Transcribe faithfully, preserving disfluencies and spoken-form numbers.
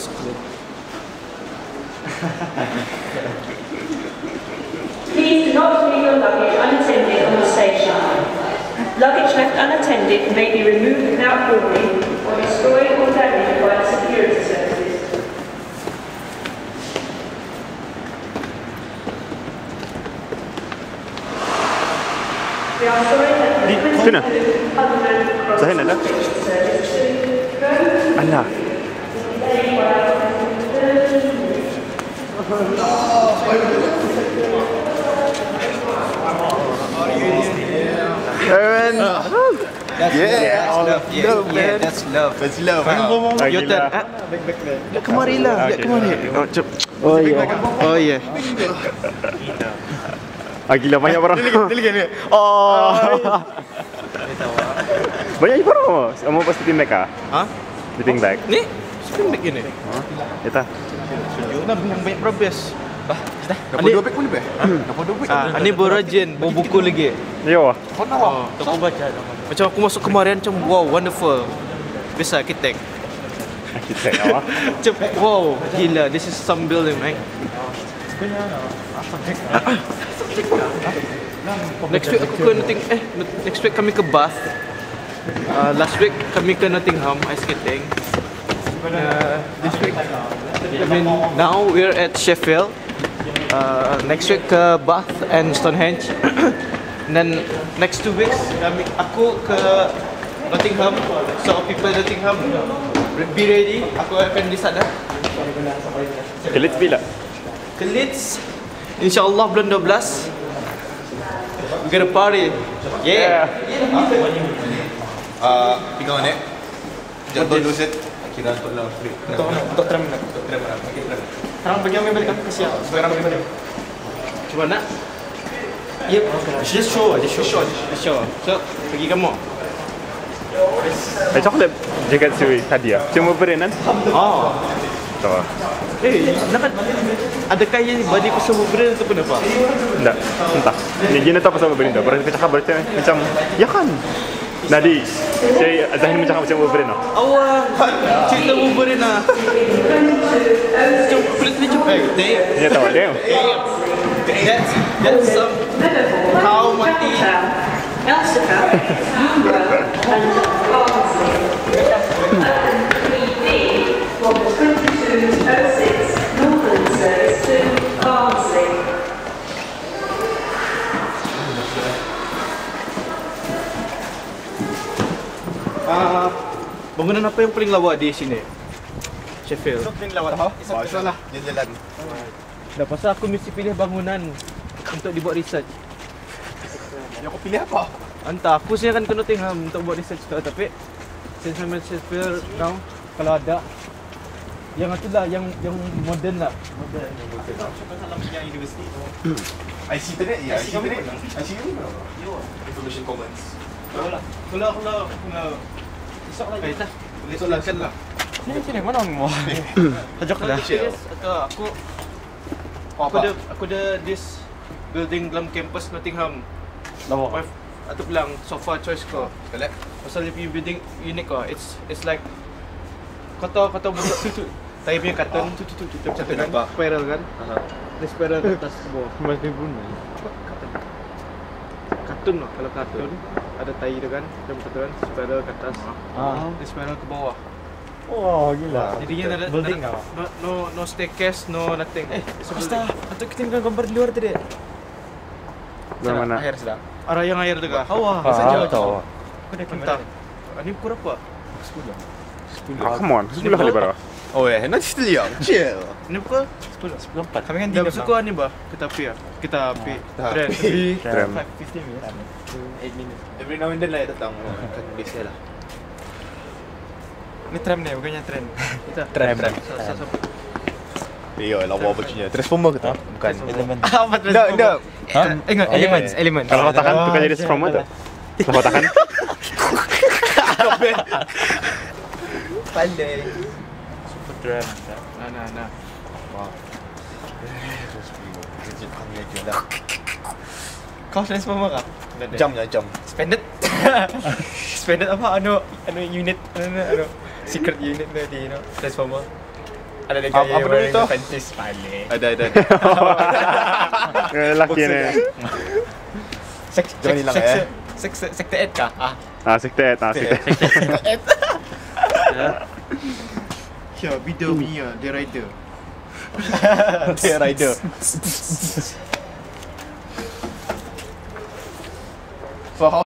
Please do not leave your luggage unattended on the station. Luggage left unattended may be removed without warning or destroyed or damaged by the security services. We are sorry that the Sahih ada? Alah. Aaron. That's yeah, love. love. Yeah, love, yeah, man. that's love. That's love. Ah, Your turn. Ah, Lihat kemari lah. Lihat kemari. Oh, cep. Oh yeah. Oh yeah. Ah, gila banyak barang. Oh. Banyak barang. Kamu pas sleeping bag ah? Ha? Sleeping bag. Ni? Sleeping bag ni. Ha? Eta. Nak yang banyak progress. Bah, dah. Dapat dua beg pun ni beg. Dapat dua beg. Ah, ni berajen, bawa buku lagi. Yo. Oh, aku baca. Macam aku masuk kemarin macam wow, wonderful. Biasa arkitek. Arkitek awak. Macam wow, gila. This is some building, right? Next week aku ke Nottingham. Eh, next week kami ke Bath. Uh, last week kami ke Nottingham ice skating. Uh, this week, I mean, now we're at Sheffield. Uh, next week ke Bath and Stonehenge. And then next two weeks kami, aku ke Nottingham. So people Nottingham, be ready. Aku akan di sana. Ke Leeds bila? Ke Leeds, InsyaAllah bulan dua belas. We gonna party. Yeah. Ah, tiga minit. Jatuh dua set. Kira untuk lawan free. Untuk untuk tram nak. Untuk tram nak. Pakai tram. Sekarang bagi kami balik ke siap. Sekarang bagi balik. Cuba nak? Yep. Just show, just show. Just show. So, pergi kamu. Eh, coklat jaket si tadi ah. Cuma berinan. Oh. Tahu. Eh, nak adakah yang body pasal brand atau kenapa? Enggak, entah. Ni gini tahu pasal berinan. Berarti kita cakap macam macam ya kan. Nadi, saya Zahin macam macam berinan. Awak cerita berinan. Cuma pelit ni cuma. Dia tahu dia. That's that's some kau mati. Elsica, Umbra, and Barnsley. P D from twenty-two oh six Northern Service to Barnsley. Ah, bangunan apa yang paling lawa di sini? Sheffield. Paling lawat ha? Masalah. Dia jalan. Dah pasal aku mesti pilih bangunan untuk dibuat research. Yang kau pilih apa? Entah, aku sih akan ke Nottingham untuk buat research tu, tapi since I'm at Sheffield now, kalau ada yang itulah yang yang modern lah. Modern. Yang universiti. I C internet ya. I C internet. I C ni berapa? Information Commons. Kalau kalau kalau kalau esok lagi. Eh, tak. Esok lah kan lah. Sini sini mana kamu? Tajak dah. Atau aku aku ada aku ada this building dalam campus Nottingham. Lama. Atau bilang sofa choice ko. Sekali. Pasal dia punya building unik ko. It's it's like kata kata bentuk tu. Saya punya karton tu tu tu tu macam tu kan. Spiral kan? Aha. Dia spiral ke atas bawah. Mesti bunyi. Karton. Karton lah kalau karton. Ada tai tu kan. Macam tu kan. Spiral ke atas. Ah. Dia spiral ke bawah. Oh, gila. Jadi dia ada building no, no no staircase, no nothing. Eh, Basta, atau kita tengok gambar di luar tadi. Dari mana? Air sudah. Arah yang air tu kah? Hawa. Ah, tahu. Aku dah Entah. Ini pukul berapa? sepuluh. Ah, come on. Sebelah kali berapa? Oh eh, nanti setelah chill. Ini pukul sepuluh. sepuluh empat. Kami kan dah tiga. bersuka ni bah. Kita api ya. Kita api. Tren. Tram. lima belas minit. eight minutes. Every now and then lah datang. Kan biasa lah. Ini tram ni, bukannya tren. Kita Tram. Iya, lawa bajunya. Transformer ke tak? Bukan. Elemen. Apa transformer? Enggak, Ha? Enggak, elemen, elemen. Kalau katakan tukar jadi transformer tu. Kalau katakan. Pandai. Super tram. Nah, nah, nah. Wah. Kejut kami aja dah. Kau transformer kah? Jamnya jam. Spended. Spended apa? Anu, anu unit, anu, anu secret unit ni di, you know, transformer. Ada dekat Apa- yang apa wearing dulu tu? the panties balik. Ada, ada, ada. Lelaki ni. Sek Jangan hilang, eh. Sektor sektor eight kah? Ah. Ah, sektet, ah, sektet. Ya, video punya, dia rider. Dia rider. So how